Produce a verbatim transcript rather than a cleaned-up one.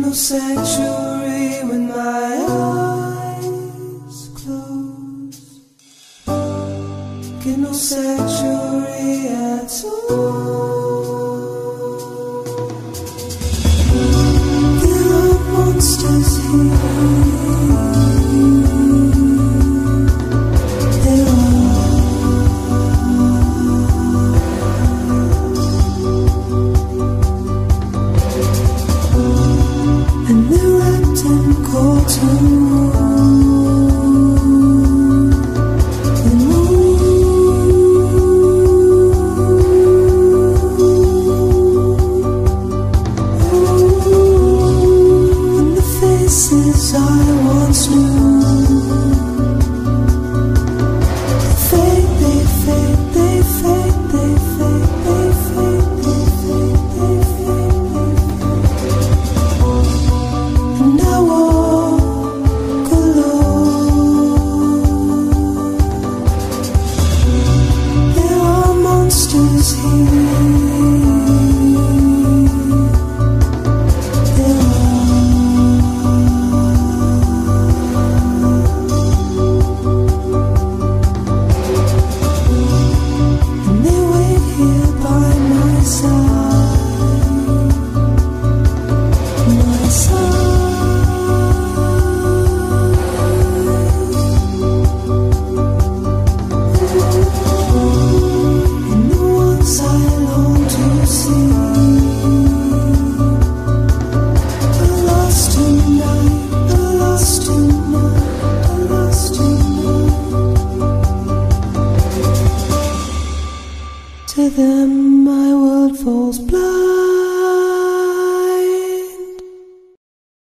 no sanctuary when my eyes close. Get no sanctuary at all. There are monsters here. There are. And they're wrapped in cotton wool, in wool. Oh, and the faces I once knew, fade, they fade, they fade, they fade, they fade, they fade, they fade, they fade. And I walk alone. There are monsters here. There and they wait here by my side, my side. And the ones I long to see are lost tonight, are lost tonight, are lost tonight. To them my world falls blind.